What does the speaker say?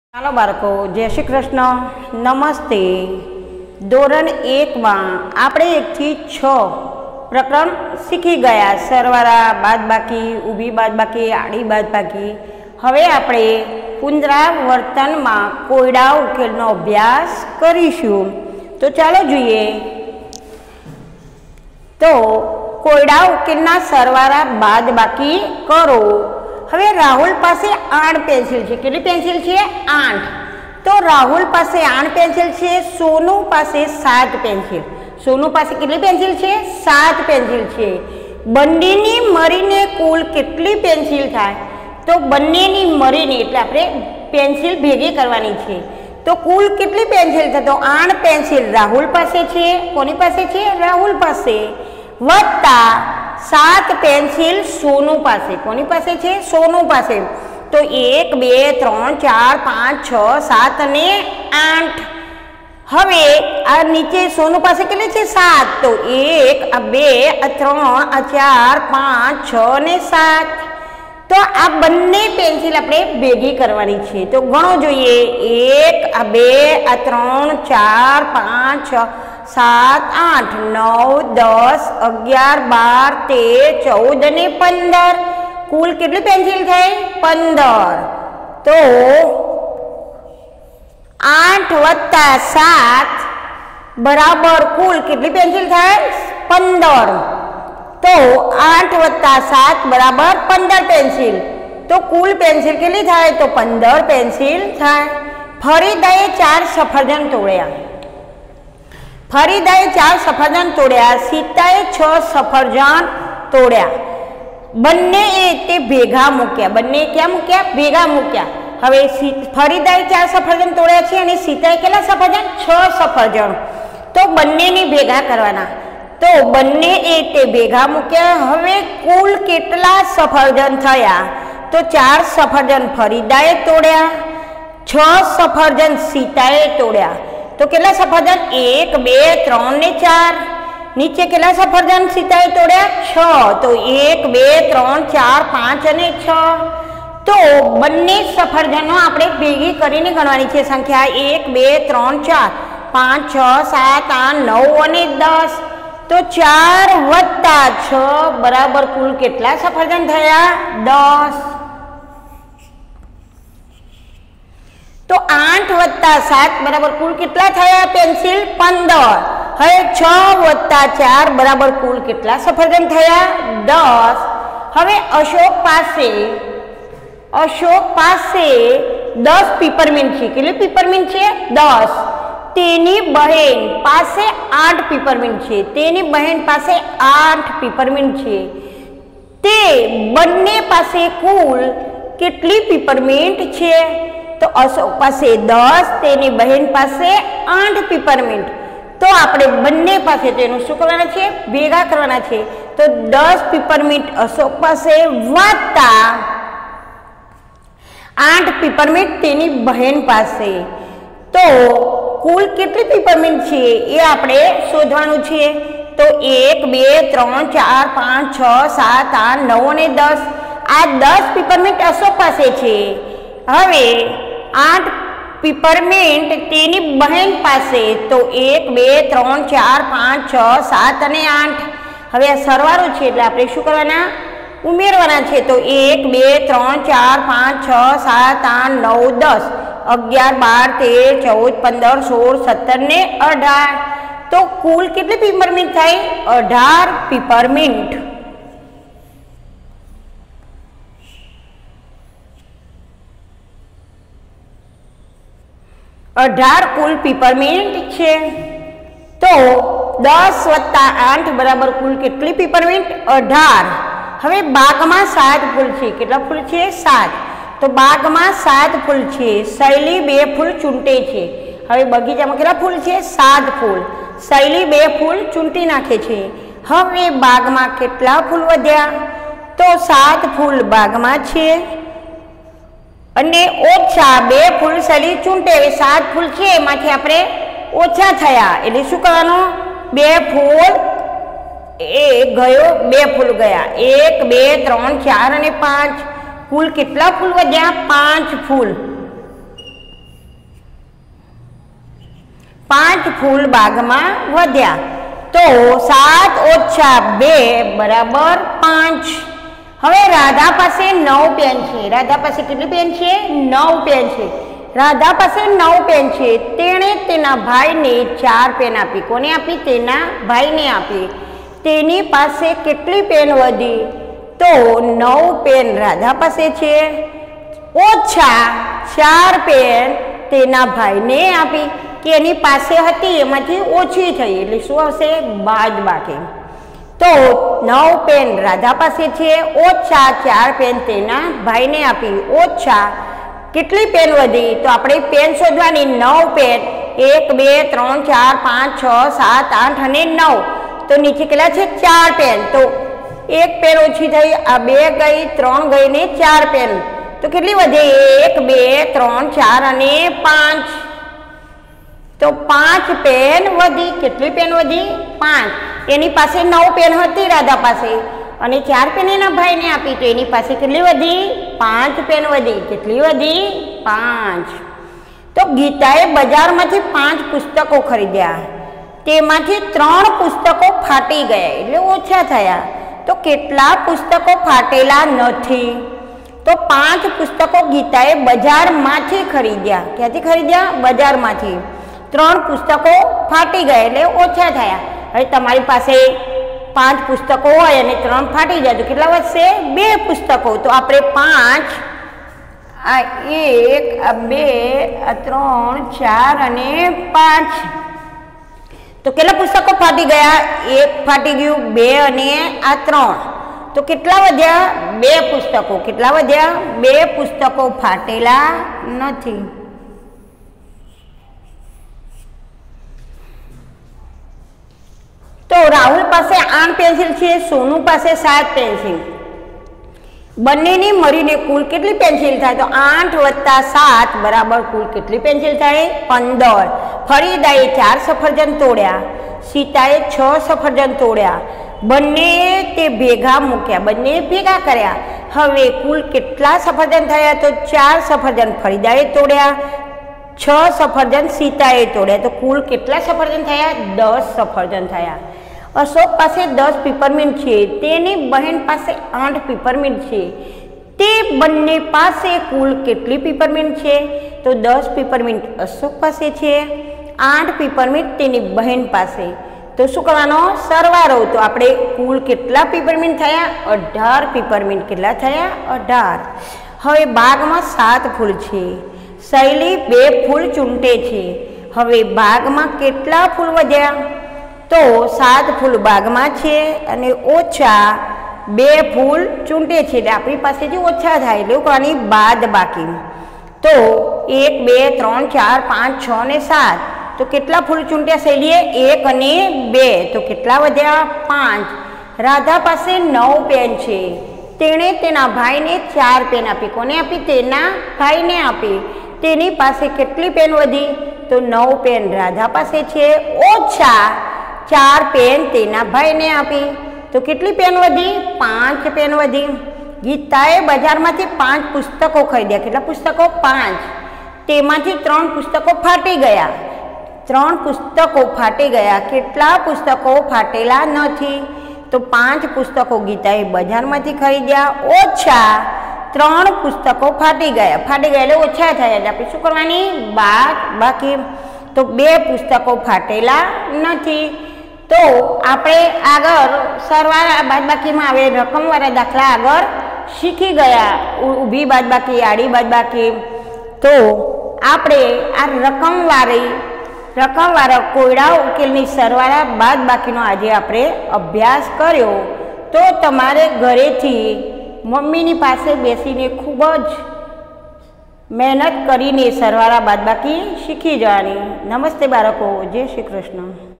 ચાલો બાળકો, જય શ્રી કૃષ્ણ, નમસ્તે. ધોરણ 1માં આપણે 1 થી 6 પ્રકરણ શીખી ગયા. સરવાળા, બાદબાકી, ઊભી બાદબાકી, આડી બાદબાકી. હવે આપણે પુનરાવર્તનમાં કોયડા ઉકેલનો અભ્યાસ કરીશું. તો ચાલો જોઈએ. તો કોયડા ઉકેલના સરવાળા બાદબાકી કરો. હવે રાહુલ પાસે 8 પેન્સિલ છે. કેટલી પેન્સિલ છે? 8. તો રાહુલ પાસે 8 પેન્સિલ છે. સોનુ પાસે 7 પેન્સિલ. સોનુ પાસે કેટલી પેન્સિલ છે? 7 પેન્સિલ છે. બંનેની મળીને કુલ કેટલી પેન્સિલ થાય? તો બંનેની મળીને એટલે આપણે પેન્સિલ ભેગી કરવાની છે. તો કુલ કેટલી પેન્સિલ થાય? તો 8 પેન્સિલ રાહુલ પાસે છે. કોની પાસે છે? રાહુલ પાસે. વત્તા 7 પેન્સિલ સોનુ પાસે. કોની પાસે છે? સોનુ પાસે. તો 1 2 3 4 5 6 7 અને 8. હવે આ નીચે સોનુ પાસે કેટલી છે? 7. તો 1 આ 2 આ 3 આ 4 5 6 અને 7. તો આ બંને પેન્સિલ આપણે ભેગી કરવાની છે. તો ગણો જોઈએ. 1 આ 2 આ 3 4 5 6 7 8 9 10 11 12 13 14 અને 15. કુલ કેટલી પેન્સિલ થઈ? 15. તો 8 વત્તા 7 બરાબર કુલ કેટલી પેન્સિલ થાય? 15. તો 8 વત્તા 7 બરાબર 15 પેન્સિલ. તો કુલ પેન્સિલ કેટલી થાય? તો 15 પેન્સિલ થાય. ફરીદાએ 4 સફરજન તોડ્યા. ફરીદાએ 4 સફરજન તોડ્યા. સીતાએ 6 સફરજન તોડ્યા. બંને તે ભેગા મૂક્યા. બંને ક્યાં મૂક્યા? ભેગા મૂક્યા. હવે ફરીદાએ 4 સફરજન તોડ્યા છે અને સીતાએ કેટલા સફરજન? 6 સફરજન. તો બંનેને ભેગા કરવાના. તો બંને તે ભેગા મૂક્યા. હવે કુલ કેટલા સફરજન થયા? તો 4 સફરજન ફરીદાએ તોડ્યા, 6 સફરજન સીતાએ તોડ્યા. તો કેટલા સફરજન? 1 2 3 ને 4. નીચે કેટલા સફરજન સીતાએ તોડ્યા? 6. તો 1 2 3 4 5 અને 6. તો બંને સફરજનો આપણે ભેગી કરીને ગણવાની છે સંખ્યા. 1 2 3 4 5 6 7 8 9 અને 10. તો 4 વત્તા 6 બરાબર કુલ કેટલા સફરજન થયા? 10. તો 8 વત્તા 7 બરાબર કુલ કેટલા થયા? પેન્સિલ 15. હવે 6 વત્તા 4 બરાબર કુલ કેટલા સફરજન થયા? 10. હવે અશોક પાસે 10 પીપરમિન્ટ છે. કેટલી પીપરમિન્ટ છે? 10. તેની બહેન પાસે 8 પીપરમિન્ટ છે. તેની બહેન પાસે 8 પીપરમિન્ટ છે. તે બંને પાસે કુલ કેટલી પીપરમિન્ટ છે? તો અશોક પાસે 10, તેની બહેન પાસે 8 પીપરમિન્ટ. તો આપણે બંને પાસે તેનું શું કરવાના છે? ભેગા કરવાના છે. તો 10 પીપરમિન્ટ અશોક પાસે વત્તા 8 પીપરમિન્ટ તેની બહેન પાસે. તો કુલ કેટલી પીપરમિન્ટ છે એ આપણે શોધવાનું છે. તો 1 2 3 4 5 6 7 8 9 અને 10. આ 10 પીપરમિન્ટ અશોક પાસે છે. હવે 8 પીપરમિન્ટ તેની બહેન પાસે. તો 1 2 3 4 5 6 7 અને 8. હવે આ સરવાળો છે એટલે આપણે શું કરવાના? ઉમેરવાના છે. તો 1 2 3 4 5 6 7 8 9 10 11 12 13 14 15 16 17 ને 18. તો કુલ કેટલી પીપરમિન્ટ થાય? 18 પીપરમિન્ટ. કુલ પીપરમિન્ટ છે. તો 10 વત્તા 8 બરાબર કુલ કેટલી પીપરમિન્ટ? 18. હવે બાગમાં 7 ફૂલ છે. કેટલા ફૂલ છે? 7. તો બાગમાં 7 ફૂલ છે. શૈલી 2 ફૂલ ચૂંટે છે. હવે બગીચામાં કેટલા ફૂલ છે? 7 ફૂલ. શૈલી 2 ફૂલ ચૂંટી નાખે છે. હવે બાગમાં કેટલા ફૂલ વધ્યા? તો 7 ફૂલ બાગમાં છે અને ઓછા 2 ફૂલ શૈલી ચૂંટે. 7 ફૂલ છે એમાંથી આપણે ઓછા થયા એટલે શું કરવાનું? 2 ફૂલ એ ગયો, 2 ફૂલ ગયા. 1 2 3 4 અને 5. કુલ કેટલા ફૂલ વધ્યા? 5 ફૂલ. 5 ફૂલ બાગમાં વધ્યા. તો 7 ઓછા 2 બરાબર 5. હવે રાધા પાસે 9 પેન છે. રાધા પાસે કેટલી પેન છે? 9 પેન છે. રાધા પાસે 9 પેન છે. તેણે તેના ભાઈને 4 પેન આપી. કોને આપી? તેના ભાઈને આપી. તેની પાસે કેટલી પેન વધી? તો 9 પેન રાધા પાસે છે, ઓછા 4 પેન તેના ભાઈને આપી. કે એની પાસે હતી એમાંથી ઓછી થઈ એટલે શું આવશે? બાદબાકી. તો 9 પેન રાધા પાસે છે, ઓછા 4 પેન તેના ભાઈને આપી, ઓછા કેટલી પેન વધી? તો આપણે પેન શોધવાની. 9 પેન 1 2 3 4 5 6 7 8 અને 9. તો નીચે કેટલા છે? 4 પેન. તો 1 પેન ઓછી થઈ, આ 2 ગઈ, 3 ગઈ ને 4 પેન. તો કેટલી વધે? 1 2 3 4 અને 5. તો 5 પેન વધી. કેટલી પેન વધી? 5. એની પાસે 9 પેન હતી રાધા પાસે અને 4 પેન એના ભાઈને આપી. તો એની પાસે કેટલી વધી? 5 પેન વધી. કેટલી વધી? 5. તો ગીતાએ બજારમાંથી 5 પુસ્તકો ખરીદ્યા. તેમાંથી 3 પુસ્તકો ફાટી ગયા એટલે ઓછા થયા. તો કેટલા પુસ્તકો ફાટેલા નથી? તો 5 પુસ્તકો ગીતાએ બજારમાંથી ખરીદ્યા. ક્યાંથી ખરીદ્યા? બજારમાંથી. 3 પુસ્તકો ફાટી ગયા એટલે ઓછા થયા. હવે તમારી પાસે 5 પુસ્તકો હોય અને 3 ફાટી જાય તો કેટલા વધશે? 2 પુસ્તકો. તો આપણે 5, આ 1, આ 2, આ 3, 4 અને 5. તો કેટલા પુસ્તકો ફાટી ગયા? 1 ફાટી ગયું, 2 અને આ 3. તો કેટલા વધ્યા? 2 પુસ્તકો. કેટલા વધ્યા? 2 પુસ્તકો ફાટેલા નથી. તો રાહુલ પાસે 8 પેન્સિલ છે, સોનુ પાસે 7 પેન્સિલ. બંનેની મળીને કુલ કેટલી પેન્સિલ થાય? તો 8 વત્તા 7 બરાબર કુલ કેટલી પેન્સિલ થાય? 15. ફરીદાએ 4 સફરજન તોડ્યા. સીતાએ 6 સફરજન તોડ્યા. બંને તે ભેગા મૂક્યા. બંને ભેગા કર્યા. હવે કુલ કેટલા સફરજન થયા? તો 4 સફરજન ફરીદાએ તોડ્યા, 6 સફરજન સીતાએ તોડ્યા. તો કુલ કેટલા સફરજન થયા? 10 સફરજન થયા. અશોક પાસે 10 પીપરમિન્ટ છે. તેની બહેન પાસે 8 પીપરમિન્ટ છે. તે બંને પાસે કુલ કેટલી પીપરમિન્ટ છે? તો 10 પીપરમિન્ટ અશોક પાસે છે, 8 પીપરમિન્ટ તેની બહેન પાસે. તો શું કરવાનો? સરવાળો. તો આપણે કુલ કેટલા પીપરમિન્ટ થયા? 18 પીપરમિન્ટ. કેટલા થયા? 18. હવે બાગમાં 7 ફૂલ છે. શૈલી 2 ફૂલ ચૂંટે છે. હવે બાગમાં કેટલા ફૂલ વધ્યા? તો 7 ફૂલ બાગમાં છે અને ઓછા 2 ફૂલ ચૂંટે છે એટલે આપણી પાસેથી ઓછા થાય એટલે કરવાની બાદબાકી. તો 1 2 3 4 5 6 અને 7. તો કેટલા ફૂલ ચૂંટ્યા શૈલીએ? 1 અને 2. તો કેટલા વધ્યા? 5. રાધા પાસે 9 પેન છે. તેણે તેના ભાઈને 4 પેન આપી. કોને આપી? તેના ભાઈને આપી. તેની પાસે કેટલી પેન વધી? તો 9 પેન રાધા પાસે છે, ઓછા 4 પેન તેના ભાઈને આપી. તો કેટલી પેન વધી? 5 પેન વધી. ગીતાએ બજારમાંથી 5 પુસ્તકો ખરીદ્યા. કેટલા પુસ્તકો? 5. તેમાંથી 3 પુસ્તકો ફાટી ગયા. 3 પુસ્તકો ફાટી ગયા. કેટલા પુસ્તકો ફાટેલા નથી? તો 5 પુસ્તકો ગીતાએ બજારમાંથી ખરીદ્યા, ઓછા 3 પુસ્તકો ફાટી ગયા. ફાટી ગયા એટલે ઓછા થયા એટલે આપણે શું કરવાની? બાદબાકી. તો 2 પુસ્તકો ફાટેલા નથી. તો આપણે આગળ સરવાળા બાદબાકીમાં આવે રકમવાળા દાખલા આગળ શીખી ગયા. ઊભી બાદબાકી, આડી બાદબાકી. તો આપણે આ રકમવાળા કોયડા ઉકેલની સરવાળા બાદબાકીનો આજે આપણે અભ્યાસ કર્યો. તો તમારે ઘરેથી મમ્મીની પાસે બેસીને ખૂબ જ મહેનત કરીને સરવાળા બાદબાકી શીખી જવાની. નમસ્તે બાળકો. જય શ્રી કૃષ્ણ.